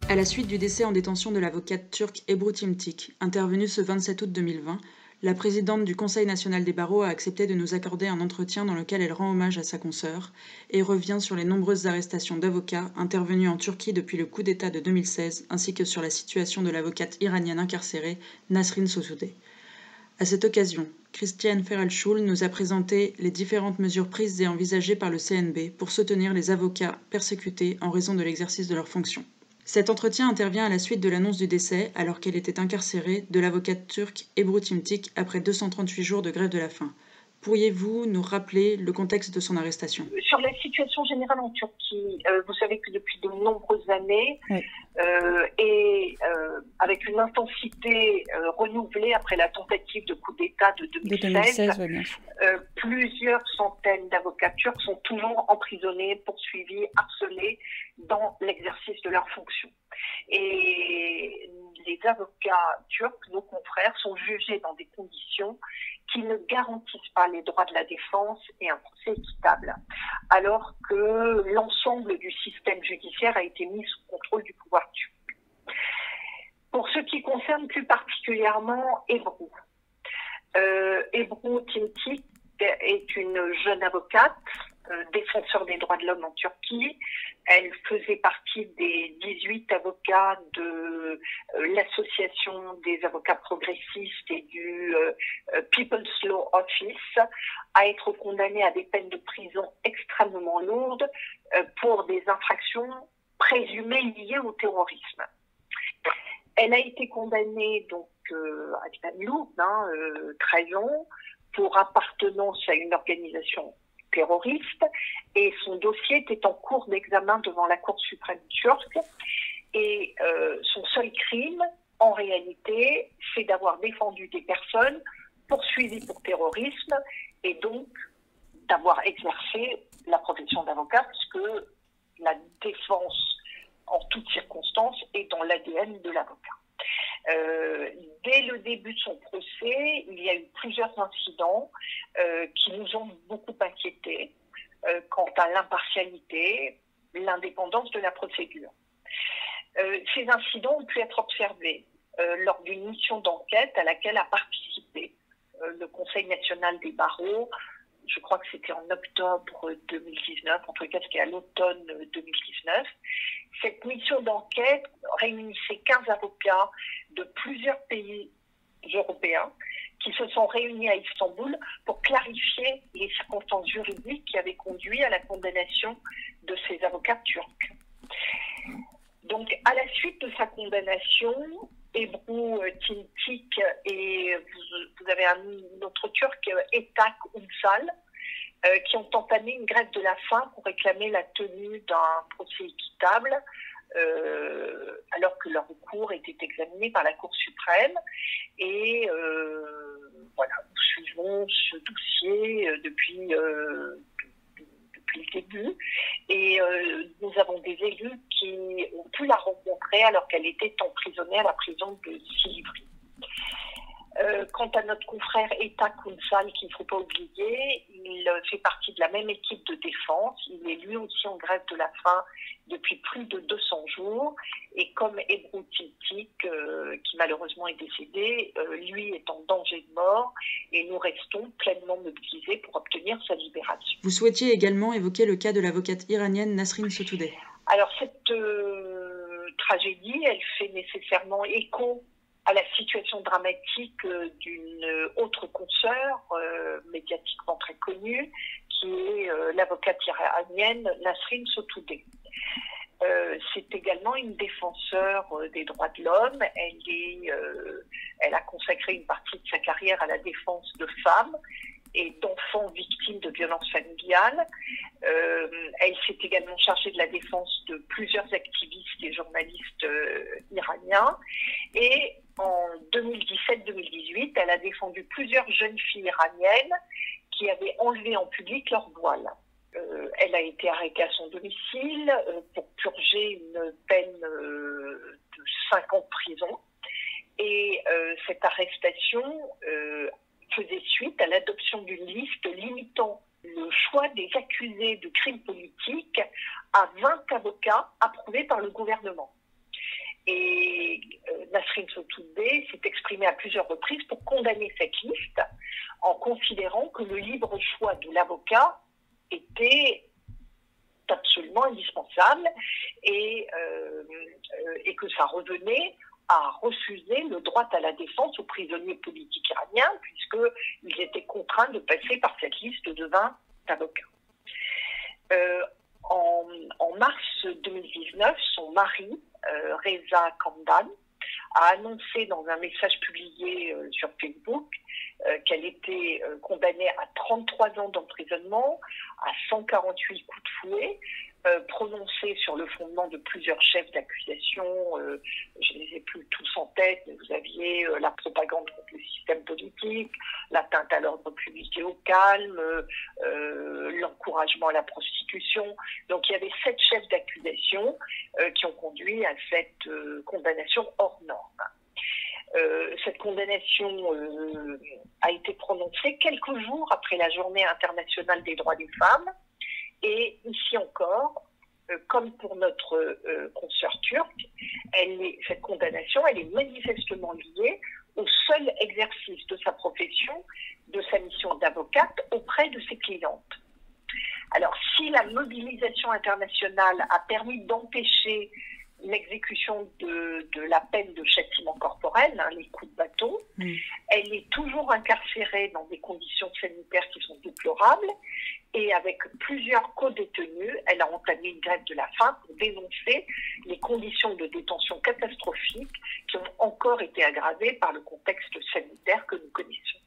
À la suite du décès en détention de l'avocate turque Ebru Timtik, intervenu ce 27 août 2020, la présidente du Conseil national des barreaux a accepté de nous accorder un entretien dans lequel elle rend hommage à sa consoeur et revient sur les nombreuses arrestations d'avocats intervenues en Turquie depuis le coup d'État de 2016, ainsi que sur la situation de l'avocate iranienne incarcérée Nasrin Sotoudeh. À cette occasion, Christiane Ferrell-Schul nous a présenté les différentes mesures prises et envisagées par le CNB pour soutenir les avocats persécutés en raison de l'exercice de leurs fonctions. Cet entretien intervient à la suite de l'annonce du décès, alors qu'elle était incarcérée, de l'avocate turque Ebru Timtik après 238 jours de grève de la faim. Pourriez-vous nous rappeler le contexte de son arrestation? Sur la situation générale en Turquie, vous savez que depuis de nombreuses années, Oui. Avec une intensité renouvelée après la tentative de coup d'État de 2016, oui, bien sûr. Plusieurs centaines d'avocats turcs sont toujours emprisonnés, poursuivis, harcelés dans l'exercice de leurs fonctions. Et les avocats turcs, nos confrères, sont jugés dans des conditions qui ne garantissent pas les droits de la défense et un procès équitable, alors que l'ensemble du système judiciaire a été mis sous contrôle du pouvoir turc. Pour ce qui concerne plus particulièrement Ebru, Ebru Timtik est une jeune avocate, défenseur des droits de l'homme en Turquie. Elle faisait partie des 18 avocats de l'association des avocats progressistes et du People's Law Office à être condamnée à des peines de prison extrêmement lourdes pour des infractions présumées liées au terrorisme. Elle a été condamnée donc à des peines lourdes, 13 ans, pour appartenance à une organisation terroriste, et son dossier était en cours d'examen devant la Cour suprême turque. Et son seul crime, en réalité, c'est d'avoir défendu des personnes poursuivies pour terrorisme et donc d'avoir exercé la profession d'avocat, puisque la défense en toutes circonstances est dans l'ADN de l'avocat. Dès le début de son procès, il y a eu plusieurs incidents qui nous ont beaucoup inquiétés quant à l'impartialité, l'indépendance de la procédure. Ces incidents ont pu être observés lors d'une mission d'enquête à laquelle a participé le Conseil national des barreaux. Je crois que c'était en octobre 2019, en tout cas c'était à l'automne 2019. Cette mission d'enquête réunissait 15 avocats de plusieurs pays européens qui se sont réunis à Istanbul pour clarifier les circonstances juridiques qui avaient conduit à la condamnation de ces avocats turcs. Donc, à la suite de sa condamnation, Ebru Timtik et vous avez un autre turc, Etak Unsal, qui ont entamé une grève de la faim pour réclamer la tenue d'un procès équitable, alors que leur recours était examiné par la Cour suprême. Et voilà, nous suivons ce dossier depuis le début. Et nous avons des élus qui ont pu la rencontrer alors qu'elle était emprisonnée à la prison de Silivri. Quant à notre confrère Etak Unsal, qu'il ne faut pas oublier, il fait partie de la même équipe de défense. Il est lui aussi en grève de la faim depuis plus de 200 jours. Et comme Ebru Timtik, qui malheureusement est décédé, lui est en danger de mort. Et nous restons pleinement mobilisés pour obtenir sa libération. Vous souhaitiez également évoquer le cas de l'avocate iranienne Nasrin Sotoudeh. Alors cette tragédie, elle fait nécessairement écho à la situation dramatique d'une autre consoeur médiatiquement très connue, qui est l'avocate iranienne Nasrin Sotoudeh. C'est également une défenseure des droits de l'homme. Elle a consacré une partie de sa carrière à la défense de femmes et d'enfants victimes de violences familiales. Elle s'est également chargée de la défense de plusieurs activistes et journalistes iraniens. Et en 2017-2018, elle a défendu plusieurs jeunes filles iraniennes qui avaient enlevé en public leur voile. Elle a été arrêtée à son domicile pour purger une peine de 5 ans de prison. Et cette arrestation faisait suite à l'adoption d'une liste limitant le choix des accusés de crimes politiques à 20 avocats approuvés par le gouvernement. Et Nasrin Sotoudeh s'est exprimée à plusieurs reprises pour condamner cette liste en considérant que le libre choix de l'avocat était absolument indispensable et que ça revenait à refuser le droit à la défense aux prisonniers politiques iraniens puisqu'ils étaient contraints de passer par cette liste de 20 avocats. En mars 2019, son mari, Reza Khandan, a annoncé dans un message publié sur Facebook qu'elle était condamnée à 33 ans d'emprisonnement, à 148 coups de fouet, prononcés sur le fondement de plusieurs chefs d'accusation. Je ne les ai plus tous en tête, mais vous aviez la propagande contre le système politique, l'atteinte à l'ordre public et au calme, l'encouragement à la prostitution. Donc il y avait 7 chefs d'accusation qui ont conduit à cette condamnation hors norme. Cette condamnation a été prononcée quelques jours après la Journée internationale des droits des femmes. Et ici encore, comme pour notre consoeur turque, cette condamnation, elle est manifestement liée au seul exercice de sa profession, de sa mission d'avocate auprès de ses clientes. Alors, si la mobilisation internationale a permis d'empêcher l'exécution de la peine de châtiment corporel, les coups de bâton, elle est toujours incarcérée dans des conditions sanitaires qui sont déplorables et avec plusieurs co-détenus, elle a entamé une grève de la faim pour dénoncer les conditions de détention catastrophiques qui ont encore été aggravées par le contexte sanitaire que nous connaissons.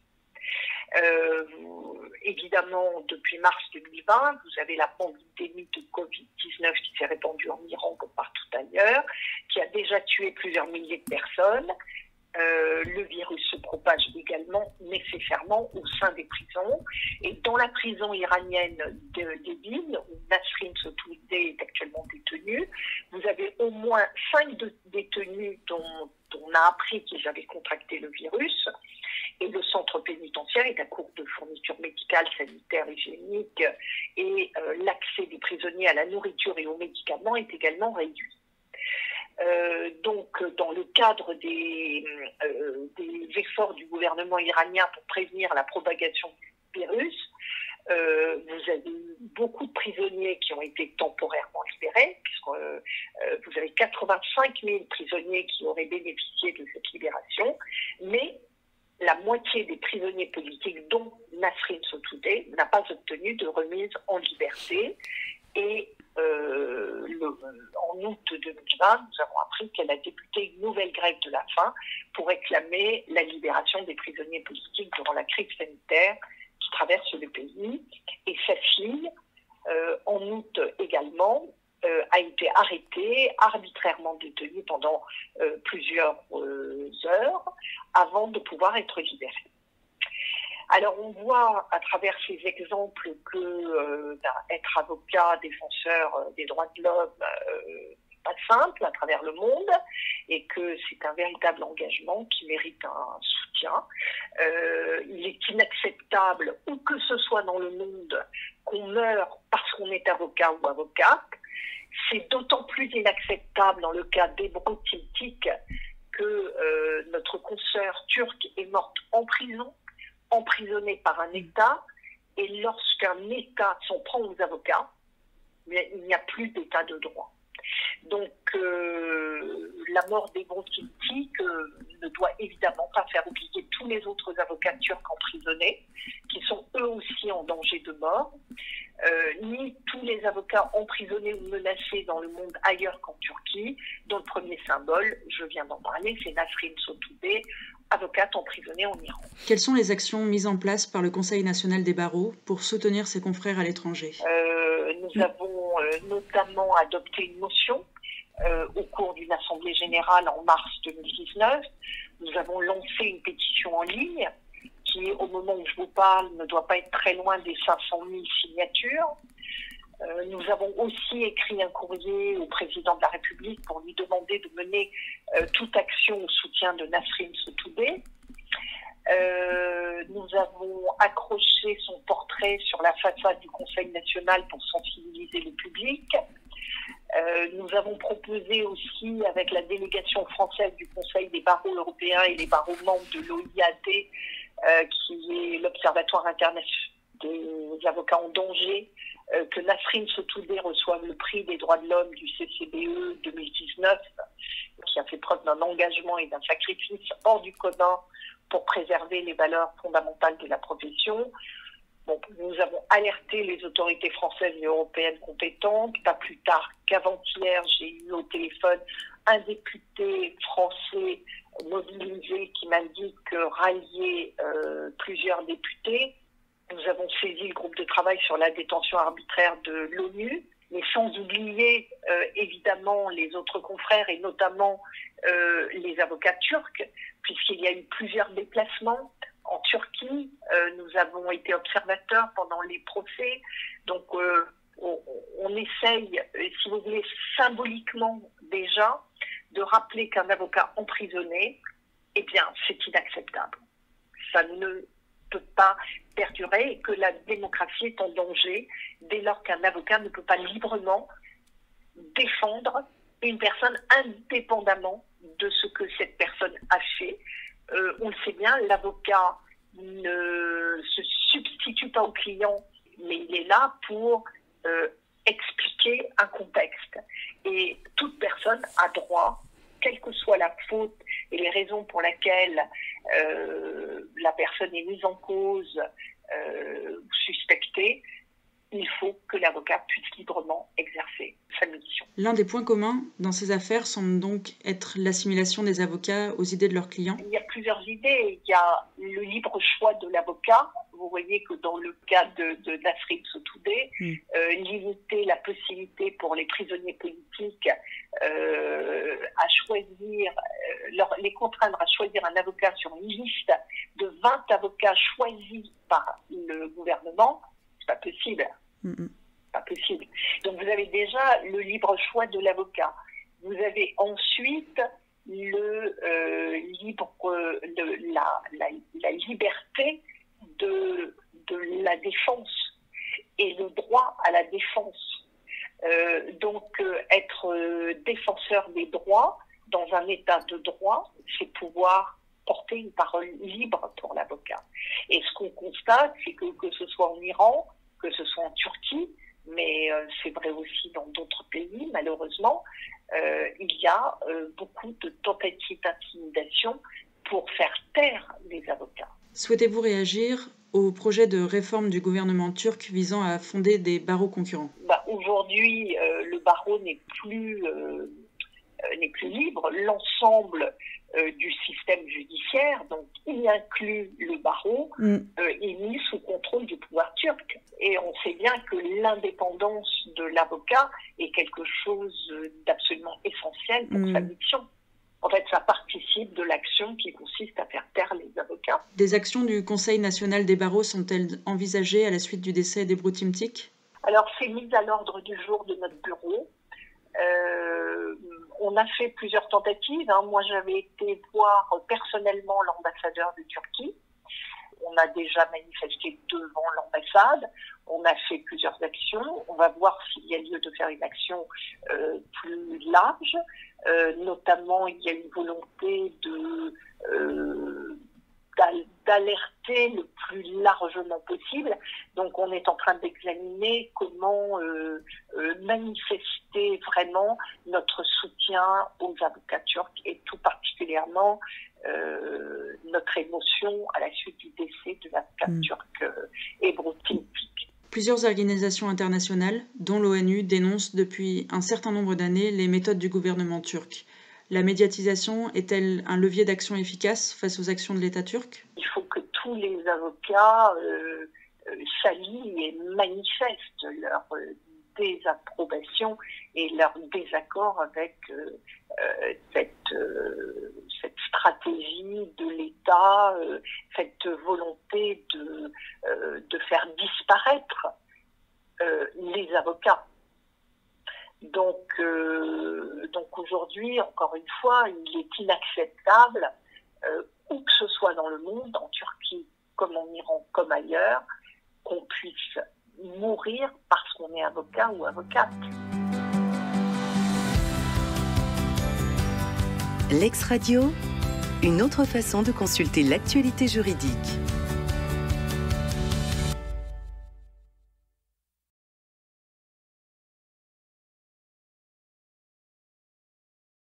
Évidemment, depuis mars 2020, vous avez la pandémie de Covid-19 qui s'est répandue en Iran comme partout ailleurs, qui a déjà tué plusieurs milliers de personnes. Le virus se propage également nécessairement au sein des prisons. Et dans la prison iranienne d'Evin, où Nasrin Sotoudeh est actuellement détenue, vous avez au moins 5 détenus dont on a appris qu'ils avaient contracté le virus. Et le centre pénitentiaire est à court de fournitures médicales, sanitaires, hygiéniques, et l'accès des prisonniers à la nourriture et aux médicaments est également réduit. Donc, dans le cadre des efforts du gouvernement iranien pour prévenir la propagation du virus, vous avez eu beaucoup de prisonniers qui ont été temporairement libérés, puisque vous avez 85 000 prisonniers qui auraient bénéficié de cette libération, mais la moitié des prisonniers politiques, dont Nasrin Sotoudeh, n'a pas obtenu de remise en liberté. Et en août 2020, nous avons appris qu'elle a débuté une nouvelle grève de la faim pour réclamer la libération des prisonniers politiques durant la crise sanitaire qui traverse le pays. Et sa fille, en août également, a été arrêtée, arbitrairement détenue pendant plusieurs heures avant de pouvoir être libérée. Alors on voit à travers ces exemples que être avocat, défenseur des droits de l'homme, pas simple à travers le monde et que c'est un véritable engagement qui mérite un soutien. Il est inacceptable, où que ce soit dans le monde, qu'on meure parce qu'on est avocat ou avocate. C'est d'autant plus inacceptable dans le cas d'Ebru Timtik que notre consoeur turque est morte en prison, emprisonnée par un État, et lorsqu'un État s'en prend aux avocats, il n'y a plus d'État de droit. Donc la mort d'Ebru Timtik ne doit évidemment pas faire oublier tous les autres avocats turcs emprisonnés, qui sont eux aussi en danger de mort, ni tous les avocats emprisonnés ou menacés dans le monde ailleurs qu'en Turquie, dont le premier symbole, je viens d'en parler, c'est Nasrin Sotoudeh, avocate emprisonnée en Iran. Quelles sont les actions mises en place par le Conseil national des barreaux pour soutenir ses confrères à l'étranger ? Nous avons notamment adopté une motion au cours d'une assemblée générale en mars 2019. Nous avons lancé une pétition en ligne qui, au moment où je vous parle, ne doit pas être très loin des 500 000 signatures. Nous avons aussi écrit un courrier au président de la République pour lui demander de mener toute action au soutien de Nasrin Sotoudeh. Nous avons accroché son portrait sur la façade du Conseil national pour sensibiliser le public. Nous avons proposé aussi, avec la délégation française du Conseil des barreaux européens et les barreaux membres de l'OIAD, qui est l'Observatoire international des avocats en danger, que Nasrin Sotoudeh reçoive le prix des droits de l'homme du CCBE 2019, qui a fait preuve d'un engagement et d'un sacrifice hors du commun pour préserver les valeurs fondamentales de la profession. Donc, nous avons alerté les autorités françaises et européennes compétentes. Pas plus tard qu'avant-hier, j'ai eu au téléphone un député français mobilisé qui m'indique rallier plusieurs députés. Nous avons saisi le groupe de travail sur la détention arbitraire de l'ONU, mais sans oublier évidemment les autres confrères et notamment les avocats turcs, puisqu'il y a eu plusieurs déplacements. En Turquie, nous avons été observateurs pendant les procès, donc on essaye, si vous voulez, symboliquement déjà, de rappeler qu'un avocat emprisonné, eh bien, c'est inacceptable. Ça ne peut pas perdurer et que la démocratie est en danger dès lors qu'un avocat ne peut pas librement défendre une personne indépendamment de ce que cette personne a fait. On le sait bien, l'avocat ne se substitue pas au client, mais il est là pour expliquer un contexte. Et toute personne a droit, quelle que soit la faute et les raisons pour lesquelles la personne est mise en cause ou suspectée, il faut que l'avocat puisse librement exercer sa mission. L'un des points communs dans ces affaires semble donc être l'assimilation des avocats aux idées de leurs clients. Il y a plusieurs idées. Il y a le libre choix de l'avocat. Vous voyez que dans le cas de Nasrin Sotoudeh, limiter la possibilité pour les prisonniers politiques à choisir, les contraindre à choisir un avocat sur une liste de 20 avocats choisis par le gouvernement, c'est pas possible. Pas possible. Donc vous avez déjà le libre choix de l'avocat. Vous avez ensuite la liberté de la défense et le droit à la défense. Être défenseur des droits dans un état de droit, c'est pouvoir porter une parole libre pour l'avocat. Et ce qu'on constate, c'est que ce soit en Iran, que ce soit en Turquie, mais c'est vrai aussi dans d'autres pays, malheureusement, il y a beaucoup de tentatives d'intimidation pour faire taire les avocats. Souhaitez-vous réagir au projet de réforme du gouvernement turc visant à fonder des barreaux concurrents ? Aujourd'hui, le barreau n'est plus libre. L'ensemble du système judiciaire, donc y inclut le barreau, est mis sous contrôle du pouvoir turc. Et on sait bien que l'indépendance de l'avocat est quelque chose d'absolument essentiel pour sa mission. En fait, ça participe de l'action qui consiste à faire taire les avocats. Des actions du Conseil national des barreaux sont-elles envisagées à la suite du décès d'Ebru Timtik ? Alors, c'est mis à l'ordre du jour de notre bureau. On a fait plusieurs tentatives. Moi, j'avais été voir personnellement l'ambassadeur de Turquie. On a déjà manifesté devant l'ambassade. On a fait plusieurs actions. On va voir s'il y a lieu de faire une action plus large. Notamment, il y a une volonté d'alerter le plus largement possible. Donc, on est en train d'examiner comment manifester vraiment notre soutien aux avocats turcs et tout particulièrement notre émotion à la suite du décès de l'avocat turc Ebru Timtik. Plusieurs organisations internationales, dont l'ONU, dénoncent depuis un certain nombre d'années les méthodes du gouvernement turc. La médiatisation est-elle un levier d'action efficace face aux actions de l'État turc ? Il faut que tous les avocats s'allient et manifestent leur désapprobation et leur désaccord avec cette stratégie de l'État, cette volonté de faire disparaître les avocats. Donc aujourd'hui, encore une fois, il est inacceptable, où que ce soit dans le monde, en Turquie comme en Iran, comme ailleurs, qu'on puisse mourir parce qu'on est avocat ou avocate. Lex Radio, une autre façon de consulter l'actualité juridique.